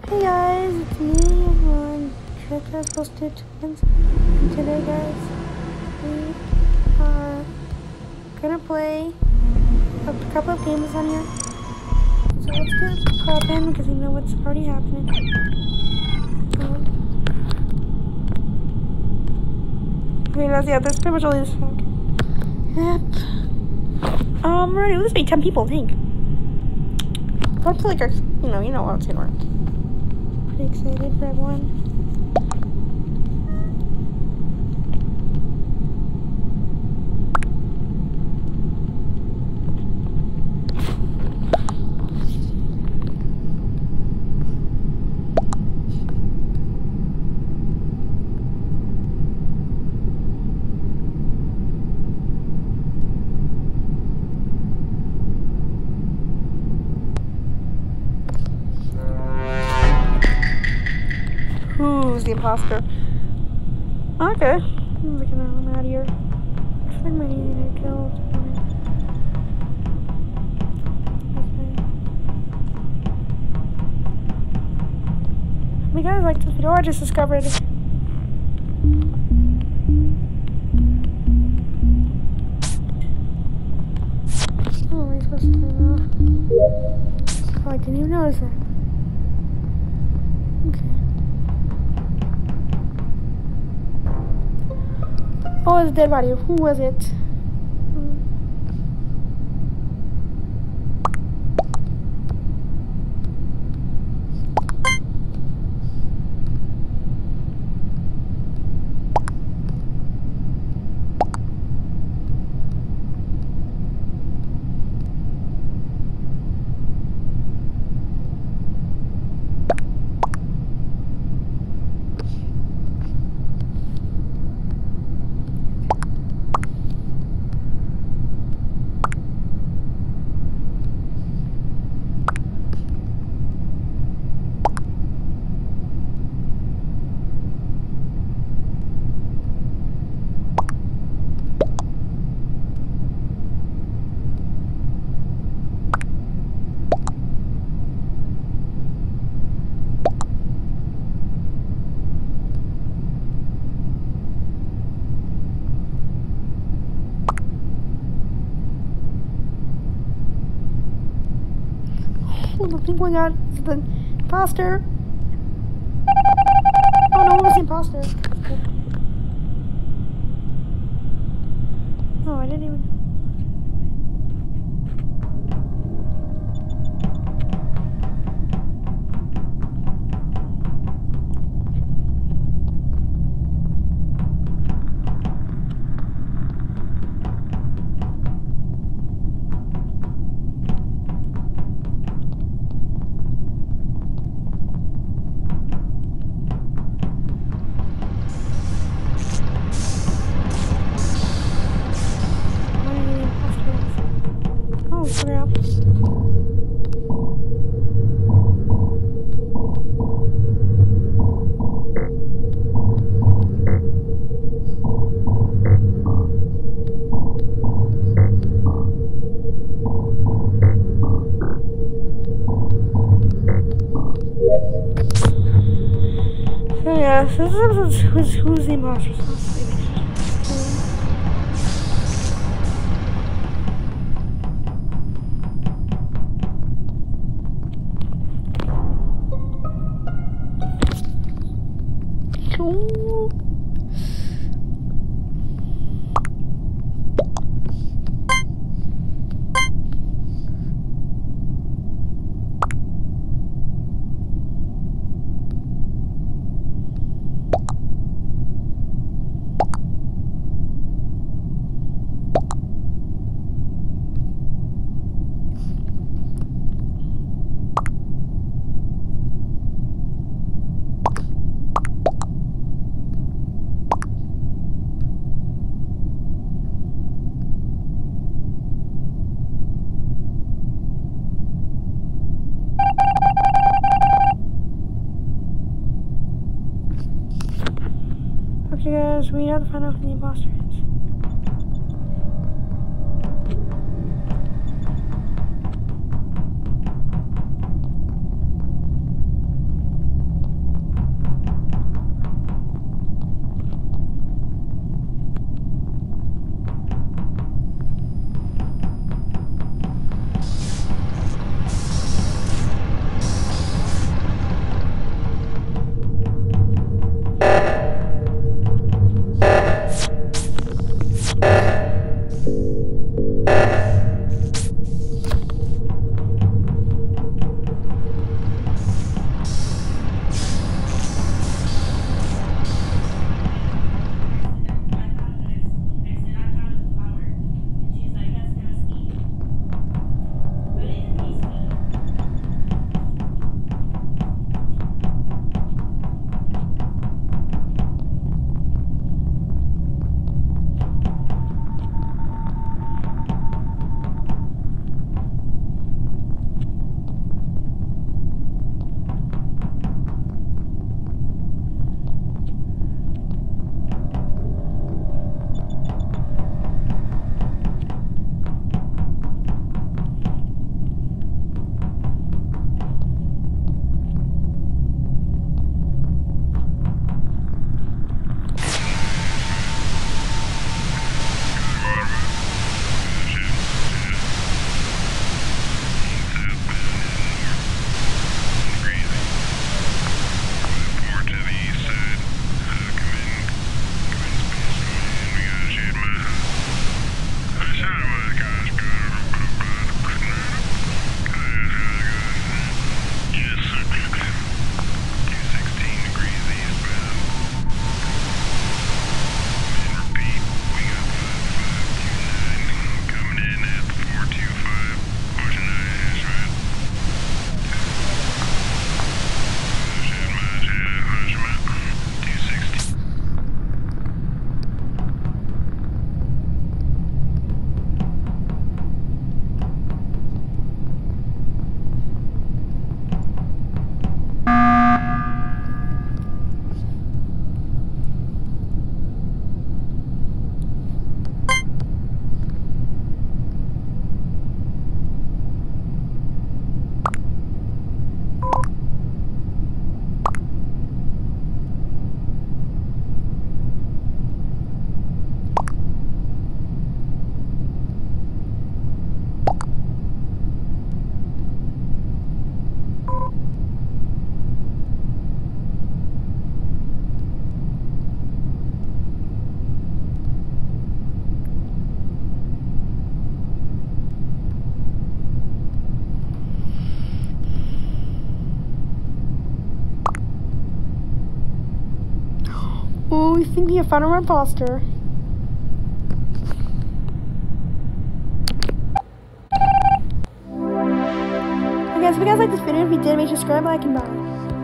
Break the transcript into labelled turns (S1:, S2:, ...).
S1: Hey guys, it's me on Characters Posted Twins, and today guys, we are gonna play a couple of games on here. So let's get poppin' because you know what's already happening. Okay guys, yeah, that's pretty much all this. Yep. Alright, let's be 10 people, I think. Let's like, you know how it's gonna work. Pretty excited for everyone. Who's the imposter? Okay. I'm looking at him out of here. I feel like my need to get killed. Okay. You guys like this video? I just discovered. Oh, am I supposed to turn off? Oh, I didn't even notice that. Okay. Oh, it's a dead body. Who was it? Oh, the pink one got the imposter. Oh no, it was the imposter. Oh, I didn't even know. Oh, crap. So yeah, so this is who's the imposter. Ooh. Okay guys, we have to find out who the imposter is. Ooh, we think we have found our imposter. Okay, guys, if you guys like this video, if you did, make sure to subscribe, like, and bye.